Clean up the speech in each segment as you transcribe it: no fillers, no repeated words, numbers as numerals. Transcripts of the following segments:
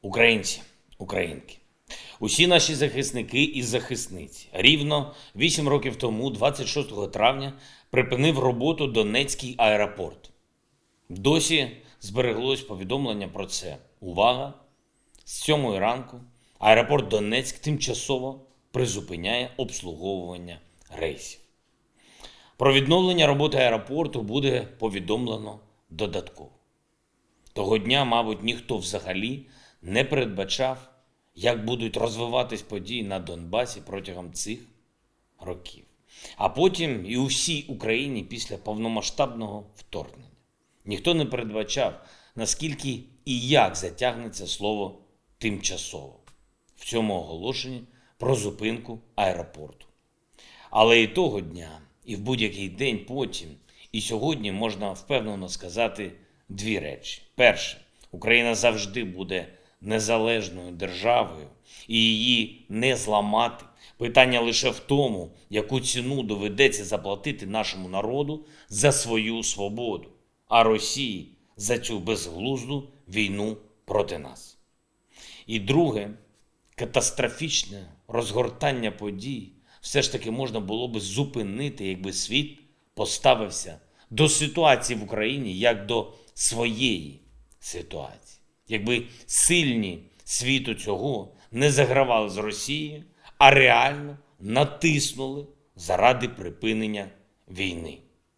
Українці, українки, усі наші захисники і захисниці. Рівно 8 років тому, 26 травня, припинив роботу Донецький аеропорт. Досі збереглось повідомлення про це. Увага! З 7 ранку аеропорт Донецьк тимчасово призупиняє обслуговування рейсів. Про відновлення роботи аеропорту буде повідомлено додатково. Того дня, мабуть, ніхто взагалі не передбачав, як будуть розвиватись події на Донбасі протягом цих років. А потім і у всій Україні після повномасштабного вторгнення. Ніхто не передбачав, наскільки і як затягнеться слово «тимчасово» в цьому оголошенні про зупинку аеропорту. Але і того дня, і в будь-який день потім, і сьогодні можна впевнено сказати дві речі. Перше, Україна завжди буде незалежною державою, і її не зламати. Питання лише в тому, яку ціну доведеться заплатити нашому народу за свою свободу, а Росії за цю безглузду війну проти нас. І друге, катастрофічне розгортання подій все ж таки можна було би зупинити, якби світ поставився до ситуації в Україні як до своєї ситуації. Якби сильні світу цього не загравали з Росією, а реально натиснули заради припинення війни.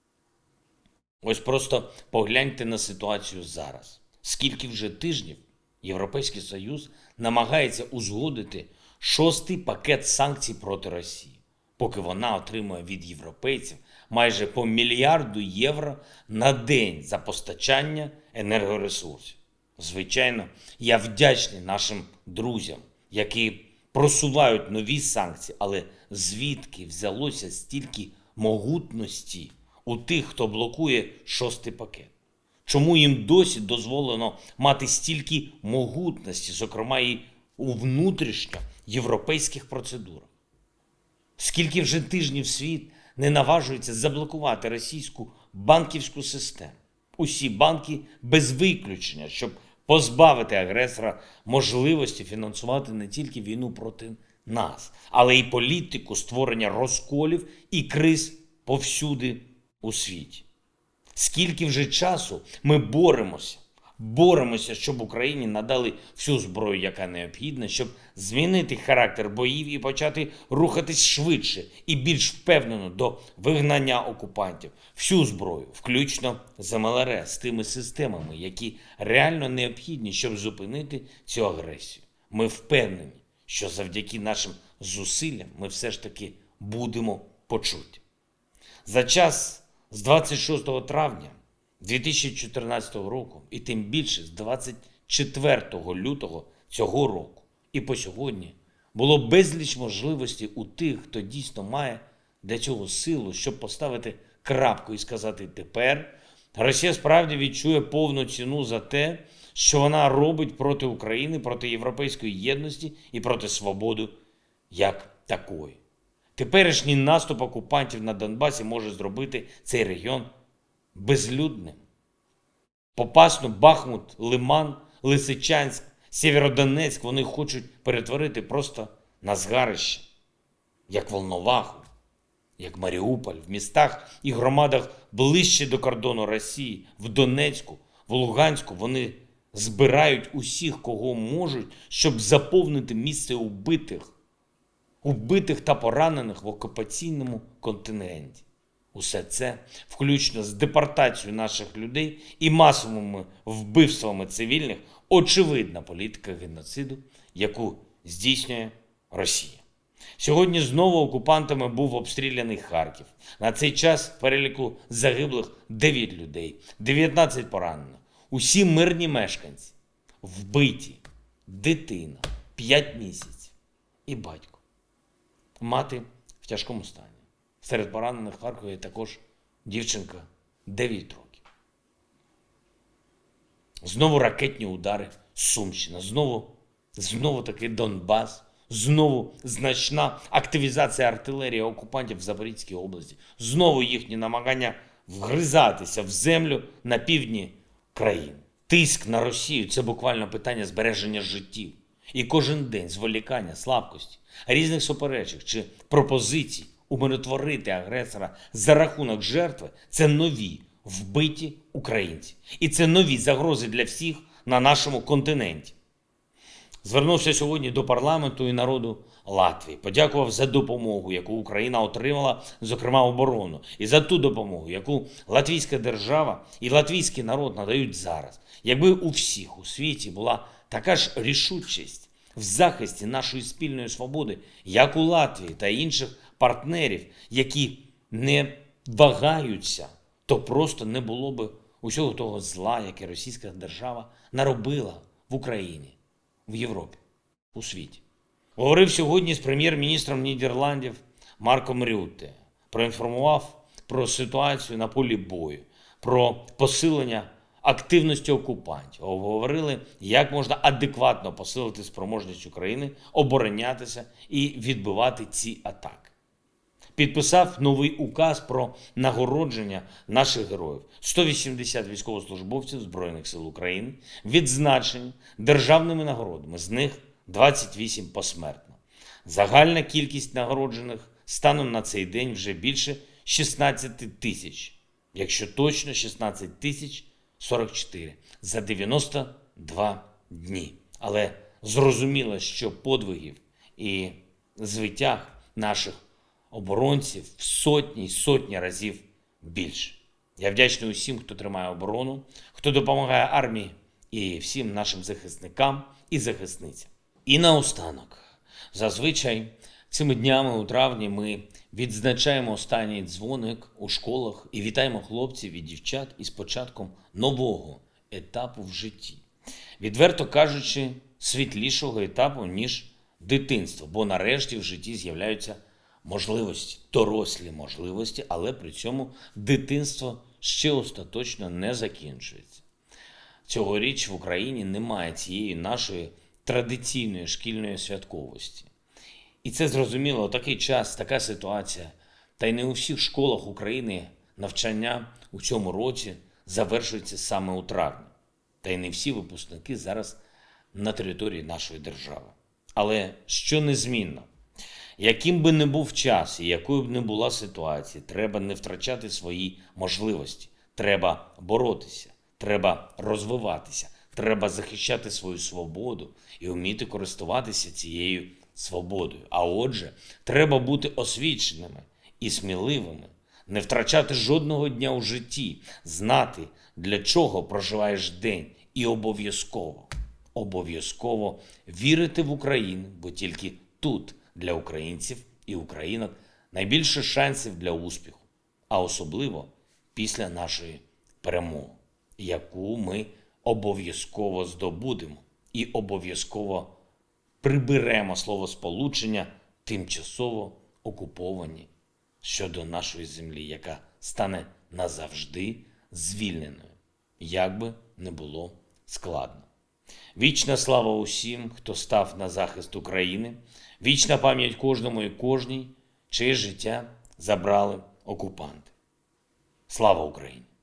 Ось просто погляньте на ситуацію зараз. Скільки вже тижнів Європейський Союз намагається узгодити 6-й пакет санкцій проти Росії, поки вона отримує від європейців майже по мільярду євро на день за постачання енергоресурсів. Звичайно, я вдячний нашим друзям, які просувають нові санкції, але звідки взялося стільки могутності у тих, хто блокує 6-й пакет? Чому їм досі дозволено мати стільки могутності, зокрема і у внутрішньоєвропейських процедурах? Скільки вже тижнів світ не наважується заблокувати російську банківську систему? Усі банки без виключення, щоб позбавити агресора можливості фінансувати не тільки війну проти нас, але й політику створення розколів і криз повсюди у світі. Скільки вже часу ми боремося, щоб Україні надали всю зброю, яка необхідна, щоб змінити характер боїв і почати рухатись швидше і більш впевнено до вигнання окупантів. Всю зброю, включно з МЛРС, з тими системами, які реально необхідні, щоб зупинити цю агресію. Ми впевнені, що завдяки нашим зусиллям ми все ж таки будемо почуті. За час з 26 травня 2014 року і тим більше з 24 лютого цього року і по сьогодні було безліч можливостей у тих, хто дійсно має для цього силу, щоб поставити крапку і сказати: тепер Росія справді відчує повну ціну за те, що вона робить проти України, проти європейської єдності і проти свободи як такої. Теперішній наступ окупантів на Донбасі може зробити цей регіон безлюдним. Попасну, Бахмут, Лиман, Лисичанськ, Сєвєродонецьк вони хочуть перетворити просто на згарище, як Волноваху, як Маріуполь, в містах і громадах ближче до кордону Росії, в Донецьку, в Луганську вони збирають усіх, кого можуть, щоб заповнити місце убитих та поранених в окупаційному контингенті. Усе це, включно з депортацією наших людей і масовими вбивствами цивільних, очевидна політика геноциду, яку здійснює Росія. Сьогодні знову окупантами був обстріляний Харків. На цей час в переліку загиблих 9 людей, 19 поранених. Усі мирні мешканці, вбиті, дитина, 5 місяців і батько. Мати в тяжкому стані. Серед поранених в Харкові також дівчинка 9 років. Знову ракетні удари, Сумщина, знову таки Донбас, знову значна активізація артилерії окупантів в Запорізькій області, знову їхні намагання вгризатися в землю на півдні країни. Тиск на Росію – це буквально питання збереження життів. І кожен день зволікання, слабкості, різних суперечок чи пропозицій умиротворити агресора за рахунок жертви – це нові вбиті українці. І це нові загрози для всіх на нашому континенті. Звернувся сьогодні до парламенту і народу Латвії. Подякував за допомогу, яку Україна отримала, зокрема оборону. І за ту допомогу, яку латвійська держава і латвійський народ надають зараз. Якби у всіх у світі була така ж рішучість в захисті нашої спільної свободи, як у Латвії та інших партнерів, які не вагаються, то просто не було б усього того зла, яке російська держава наробила в Україні, в Європі, у світі. Говорив сьогодні з прем'єр-міністром Нідерландів Марком Рютте. Проінформував про ситуацію на полі бою, про посилення активності окупантів. Обговорили, як можна адекватно посилити спроможність України оборонятися і відбивати ці атаки. Підписав новий указ про нагородження наших героїв. 180 військовослужбовців Збройних сил України відзначені державними нагородами, з них 28 посмертно. Загальна кількість нагороджених станом на цей день вже більше 16 тисяч. Якщо точно, 16 тисяч 44 за 92 дні. Але зрозуміло, що подвигів і звитяг наших оборонців в сотні й сотні разів більше. Я вдячний усім, хто тримає оборону, хто допомагає армії і всім нашим захисникам і захисницям. І наостанок, зазвичай цими днями у травні ми відзначаємо останній дзвоник у школах і вітаємо хлопців і дівчат із початком нового етапу в житті. Відверто кажучи, світлішого етапу, ніж дитинство, бо нарешті в житті з'являються можливості, дорослі можливості, але при цьому дитинство ще остаточно не закінчується. Цьогоріч в Україні немає цієї нашої традиційної шкільної святковості. І це зрозуміло, такий час, така ситуація. Та й не у всіх школах України навчання у цьому році завершується саме у травні. Та й не всі випускники зараз на території нашої держави. Але що незмінно? Яким би не був час і якою б не була ситуація, треба не втрачати свої можливості. Треба боротися, треба розвиватися, треба захищати свою свободу і вміти користуватися цією свободою. А отже, треба бути освіченими і сміливими, не втрачати жодного дня у житті, знати, для чого проживаєш день і обов'язково вірити в Україну, бо тільки тут для українців і українок найбільше шансів для успіху, а особливо після нашої перемоги, яку ми обов'язково здобудемо і обов'язково приберемо словосполучення «тимчасово окуповані» щодо нашої землі, яка стане назавжди звільненою, як би не було складно. Вічна слава усім, хто став на захист України, вічна пам'ять кожному і кожній, чиє життя забрали окупанти. Слава Україні!